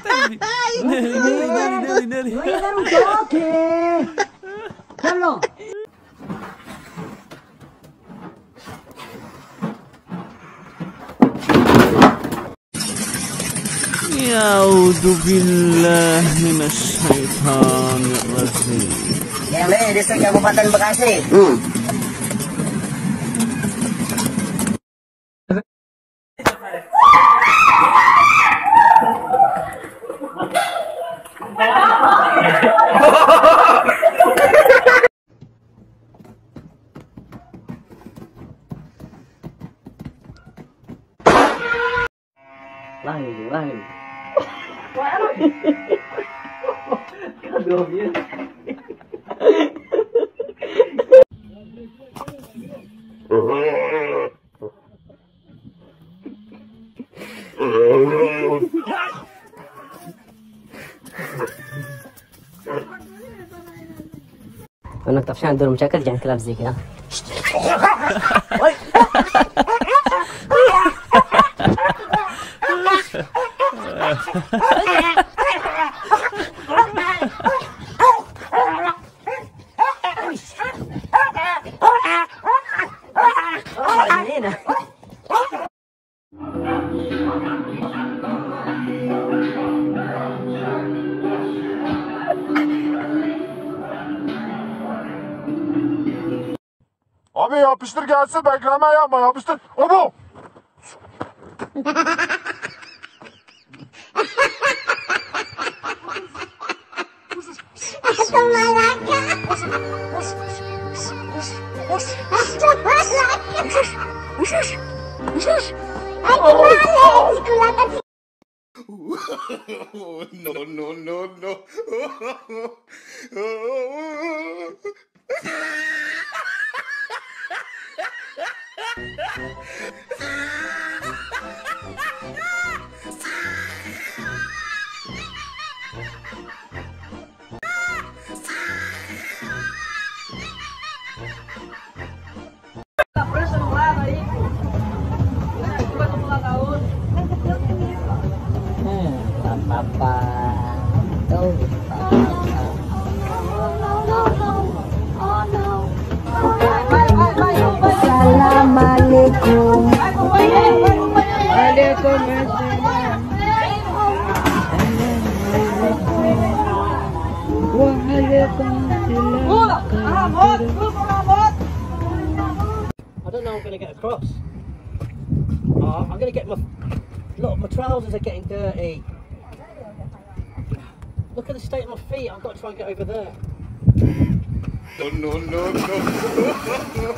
nearly. Okay. Come on. أعوذ بالله من الشيطان الرجيم. Yang ni distrik Kabupaten Bekasi. Lain. Kado dia. انك طفشان دور مشاكل تجي عند كلاب زي كذا. Abi yapıştır gelsin, bekleme yapma, yapıştır. Obo! No. Assalamualaikum. Waalaikumsalam. I don't know I'm going to get across. I'm going to get my... Look, my trousers are getting dirty. Look at the state of my feet. I've got to try and get over there. No.